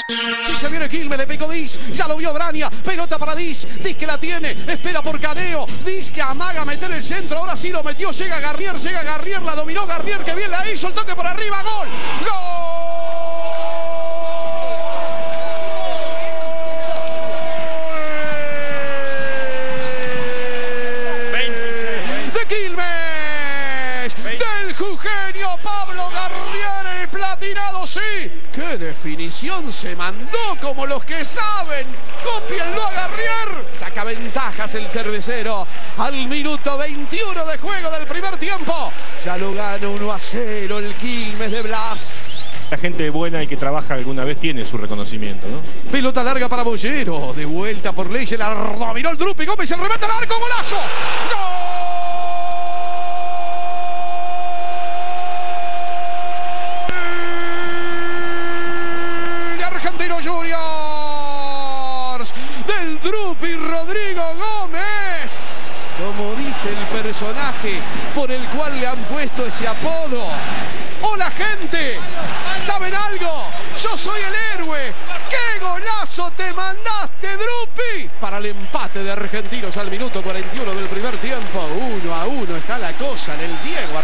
Y se viene Quilmes, le pegó Diz, ya lo vio Braña, pelota para Diz, Diz que la tiene, espera por Caneo, Diz que amaga meter el centro, ahora sí lo metió, llega Garnier, la dominó Garnier, que bien la hizo, el toque por arriba, gol, de Quilmes, del jujeño Pablo Garnier, el platinado, sí. ¡Qué definición se mandó! Como los que saben. ¡Cópienlo a Garnier! Saca ventajas el cervecero al minuto 21 de juego del primer tiempo. Ya lo gana 1-0 el Quilmes de Blas. La gente buena y que trabaja alguna vez tiene su reconocimiento, ¿no? Pelota larga para Bollero. De vuelta por Leyes. La dominó el Drupi Gómez. El remate al arco. ¡Golazo! ¡Gol! Juniors del Drupi Rodrigo Gómez, como dice el personaje por el cual le han puesto ese apodo. Hola gente, ¿saben algo? Yo soy el héroe. ¡Qué golazo te mandaste, Drupi! Para el empate de Argentinos al minuto 41 del primer tiempo. 1-1 está la cosa en el Diego